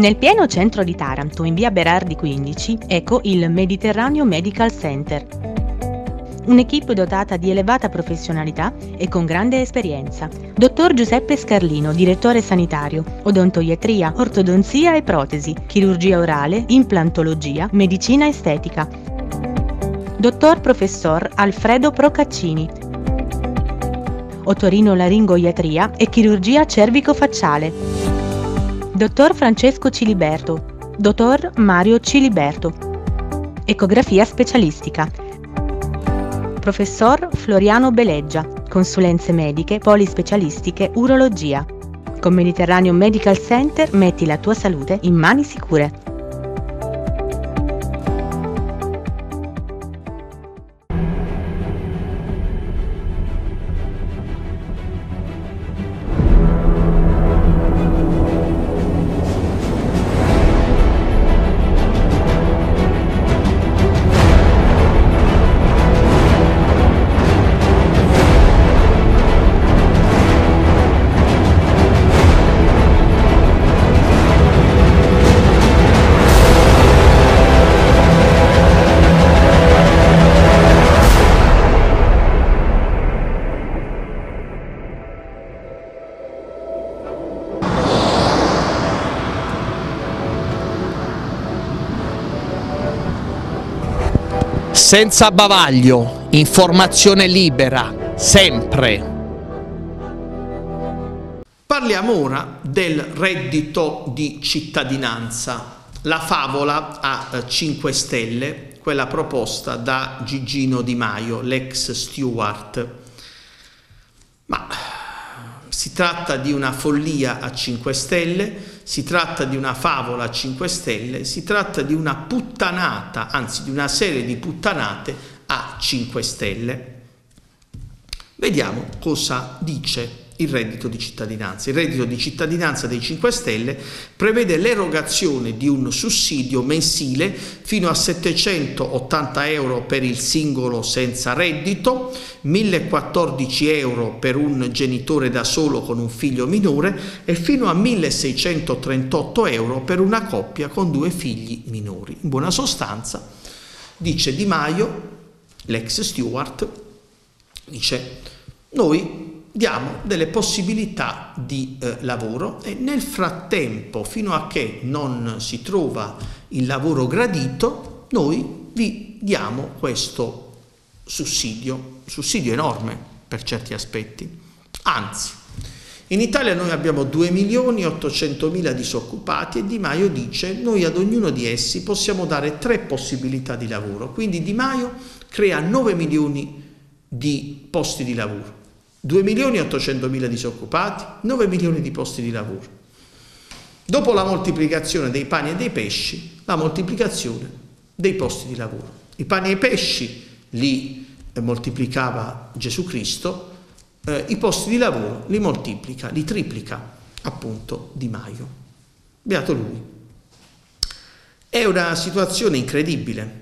Nel pieno centro di Taranto, in via Berardi 15, ecco il Mediterraneo Medical Center. Un'equipe dotata di elevata professionalità e con grande esperienza. Dottor Giuseppe Scarlino, direttore sanitario, odontoiatria, ortodonzia e protesi, chirurgia orale, implantologia, medicina estetica. Dottor Professor Alfredo Procaccini, otorinolaringoiatria e chirurgia cervico-facciale. Dottor Francesco Ciliberto, Dottor Mario Ciliberto, ecografia specialistica. Professor Floriano Beleggia, consulenze mediche, polispecialistiche, urologia. Con Mediterraneo Medical Center metti la tua salute in mani sicure. Senza bavaglio, informazione libera, sempre. Parliamo ora del reddito di cittadinanza, la favola a 5 stelle, quella proposta da Gigino Di Maio, l'ex steward. Ma si tratta di una follia a 5 stelle, si tratta di una favola a 5 stelle, si tratta di una puttanata, anzi di una serie di puttanate a 5 stelle. Vediamo cosa dice il reddito di cittadinanza. Il reddito di cittadinanza dei 5 Stelle prevede l'erogazione di un sussidio mensile fino a 780 euro per il singolo senza reddito, 1014 euro per un genitore da solo con un figlio minore e fino a 1638 euro per una coppia con 2 figli minori. In buona sostanza, dice Di Maio, l'ex steward, dice: noi diamo delle possibilità di lavoro e nel frattempo, fino a che non si trova il lavoro gradito, noi vi diamo questo sussidio enorme per certi aspetti. Anzi, in Italia noi abbiamo 2.800.000 disoccupati e Di Maio dice: noi ad ognuno di essi possiamo dare 3 possibilità di lavoro. Quindi Di Maio crea 9 milioni di posti di lavoro. 2.800.000 disoccupati, 9 milioni di posti di lavoro. Dopo la moltiplicazione dei pani e dei pesci, la moltiplicazione dei posti di lavoro. I pani e i pesci li moltiplicava Gesù Cristo, i posti di lavoro li moltiplica, li triplica appunto Di Maio. Beato lui. È una situazione incredibile.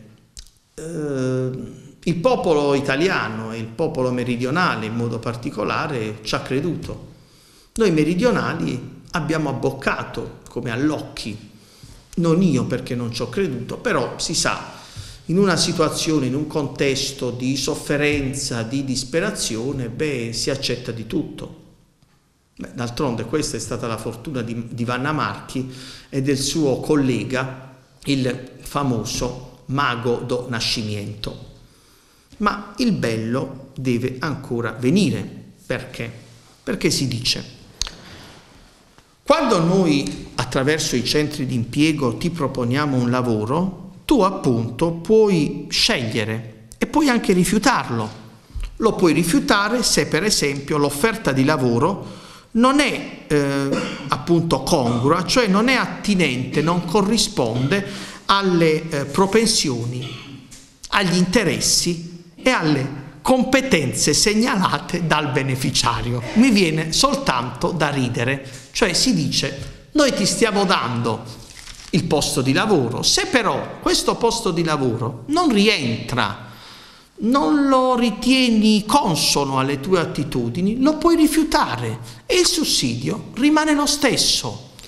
Il popolo italiano e il popolo meridionale in modo particolare ci ha creduto. Noi meridionali abbiamo abboccato come all'occhi, non io perché non ci ho creduto, però si sa, in una situazione, in un contesto di sofferenza, di disperazione, si accetta di tutto. D'altronde questa è stata la fortuna di Vanna Marchi e del suo collega, il famoso Mago do Nascimento. Ma il bello deve ancora venire. Perché? Perché si dice: quando noi attraverso i centri di impiego ti proponiamo un lavoro, tu appunto puoi scegliere e puoi anche rifiutarlo. Lo puoi rifiutare se per esempio l'offerta di lavoro non è appunto congrua, cioè non è attinente, non corrisponde alle propensioni, agli interessi e alle competenze segnalate dal beneficiario. Mi viene soltanto da ridere, cioè si dice: noi ti stiamo dando il posto di lavoro, se però questo posto di lavoro non rientra, non lo ritieni consono alle tue attitudini, lo puoi rifiutare e il sussidio rimane lo stesso.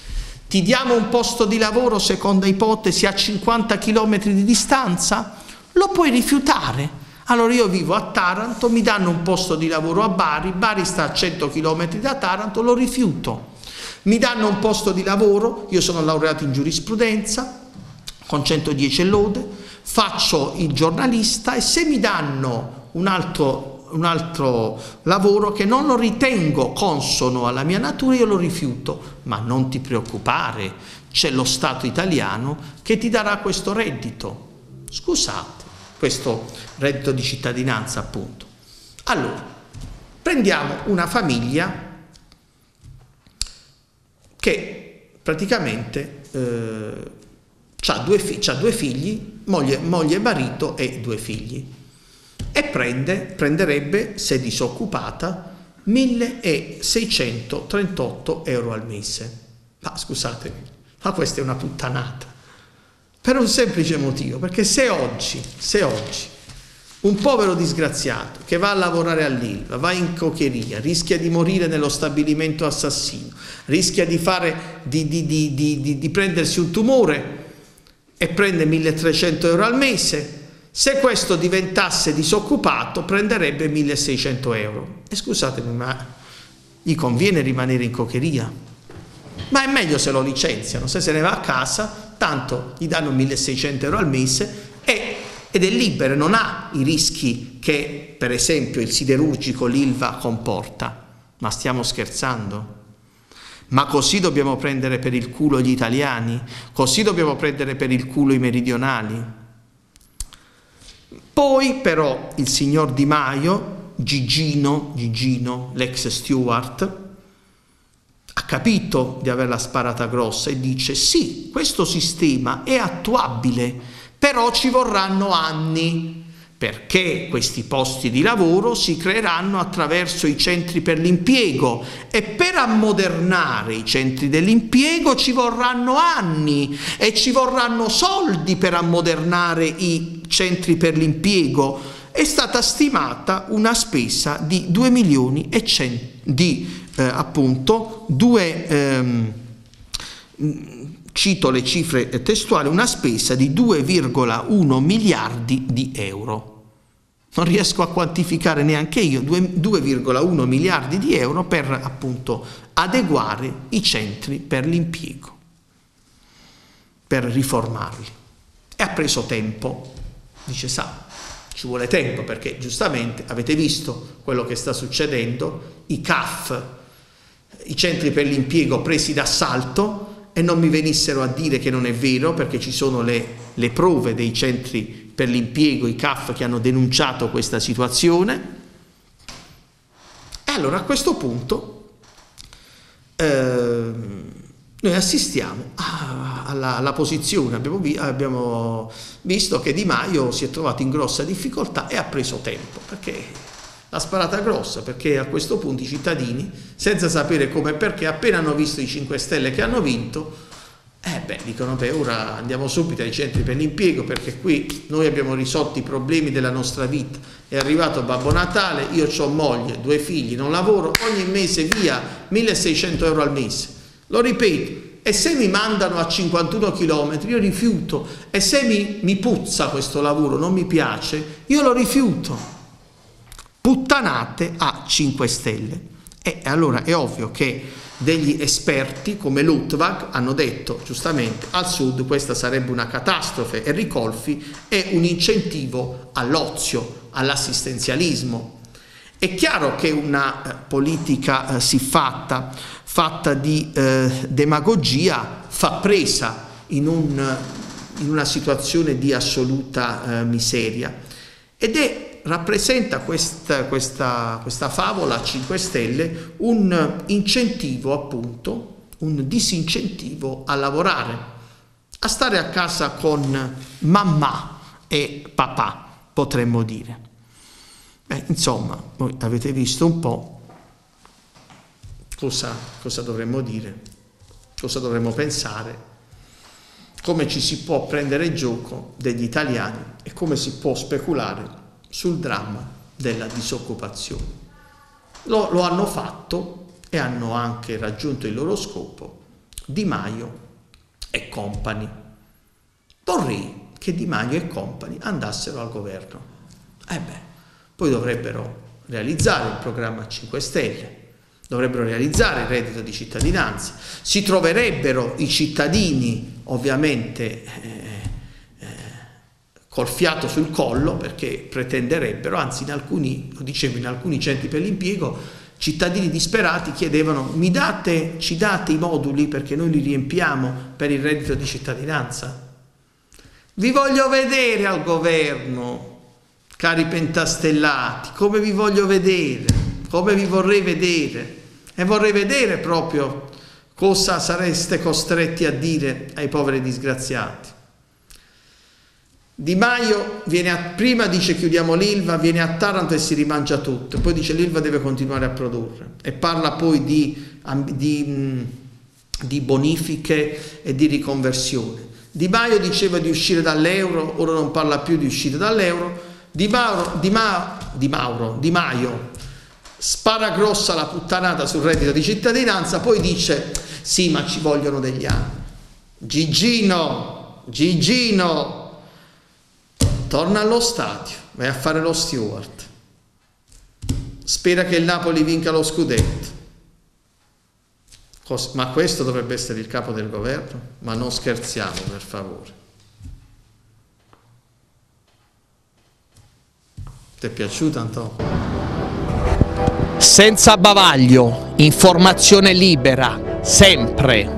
Ti diamo un posto di lavoro, seconda ipotesi, a 50 km di distanza? Lo puoi rifiutare. Allora io vivo a Taranto, mi danno un posto di lavoro a Bari, Bari sta a 100 km da Taranto, lo rifiuto. Mi danno un posto di lavoro, io sono laureato in giurisprudenza, con 110 lode, faccio il giornalista e se mi danno un altro lavoro che non lo ritengo consono alla mia natura, io lo rifiuto. Ma non ti preoccupare, c'è lo Stato italiano che ti darà questo reddito. Scusate, questo reddito di cittadinanza, appunto. Allora, prendiamo una famiglia che praticamente ha due figli, moglie e marito e 2 figli, e prenderebbe, se disoccupata, 1.638 euro al mese. Ma scusatemi, ma questa è una puttanata. Per un semplice motivo, perché se oggi un povero disgraziato che va a lavorare all'Ilva, va in cocheria, rischia di morire nello stabilimento assassino, rischia di prendersi un tumore e prende 1.300 euro al mese, se questo diventasse disoccupato prenderebbe 1.600 euro. E scusatemi, ma gli conviene rimanere in cocheria? Ma è meglio se lo licenziano, se ne va a casa, tanto gli danno 1.600 euro al mese ed è libero, non ha i rischi che per esempio il siderurgico, l'Ilva comporta. Ma stiamo scherzando? Ma così dobbiamo prendere per il culo gli italiani? Così dobbiamo prendere per il culo i meridionali? Poi però il signor Di Maio, Gigino, l'ex steward, ha capito di averla sparata grossa e dice: sì, questo sistema è attuabile, però ci vorranno anni, perché questi posti di lavoro si creeranno attraverso i centri per l'impiego e per ammodernare i centri dell'impiego ci vorranno anni e ci vorranno soldi per ammodernare i centri per l'impiego. È stata stimata una spesa di 2 milioni e 100 cito le cifre testuali, una spesa di 2,1 miliardi di euro. Non riesco a quantificare neanche io 2,1 miliardi di euro per appunto adeguare i centri per l'impiego, per riformarli. E ha preso tempo, dice, ci vuole tempo perché giustamente avete visto quello che sta succedendo, i CAF, i centri per l'impiego presi d'assalto, e non mi venissero a dire che non è vero, perché ci sono le prove dei centri per l'impiego, i CAF, che hanno denunciato questa situazione. E allora a questo punto noi assistiamo alla posizione, abbiamo visto che Di Maio si è trovato in grossa difficoltà e ha preso tempo, perché la sparata grossa, perché a questo punto i cittadini, senza sapere come e perché, appena hanno visto i 5 Stelle che hanno vinto, dicono, ora andiamo subito ai centri per l'impiego, perché qui noi abbiamo risolto i problemi della nostra vita. È arrivato Babbo Natale, io ho moglie, 2 figli, non lavoro, ogni mese via 1.600 euro al mese. Lo ripeto, e se mi mandano a 51 km io rifiuto, e se mi puzza questo lavoro, non mi piace, io lo rifiuto. Puttanate a 5 Stelle. E allora è ovvio che degli esperti come Luttwak hanno detto giustamente al sud questa sarebbe una catastrofe e Ricolfi è un incentivo all'ozio, all'assistenzialismo. È chiaro che una politica siffatta, fatta di demagogia, fa presa in una situazione di assoluta miseria, ed rappresenta questa favola a 5 Stelle un incentivo, appunto, un disincentivo a lavorare, a stare a casa con mamma e papà, potremmo dire. Insomma, voi avete visto un po' cosa dovremmo dire, cosa dovremmo pensare, come ci si può prendere gioco degli italiani e come si può speculare sul dramma della disoccupazione. Lo hanno fatto e hanno anche raggiunto il loro scopo Di Maio e compagni. Vorrei che Di Maio e compagni andassero al governo. Poi dovrebbero realizzare il programma 5 Stelle, dovrebbero realizzare il reddito di cittadinanza, si troverebbero i cittadini ovviamente col fiato sul collo, perché pretenderebbero, anzi in alcuni, lo dicevo, in alcuni centri per l'impiego, cittadini disperati chiedevano: ci date i moduli perché noi li riempiamo per il reddito di cittadinanza? Vi voglio vedere al governo, cari pentastellati, come vi voglio vedere, come vi vorrei vedere, e vorrei vedere proprio cosa sareste costretti a dire ai poveri disgraziati. Di Maio prima dice chiudiamo l'Ilva, viene a Taranto e si rimangia tutto, poi dice l'Ilva deve continuare a produrre e parla poi di bonifiche e di riconversione. Di Maio diceva di uscire dall'euro, ora non parla più di uscire dall'euro. Di Maio spara grossa la puttanata sul reddito di cittadinanza, poi dice sì, ma ci vogliono degli anni. Gigino, torna allo stadio, vai a fare lo steward, spera che il Napoli vinca lo scudetto. Ma questo dovrebbe essere il capo del governo? Ma non scherziamo, per favore. Ti è piaciuto, Antonio? Senza bavaglio, informazione libera, sempre.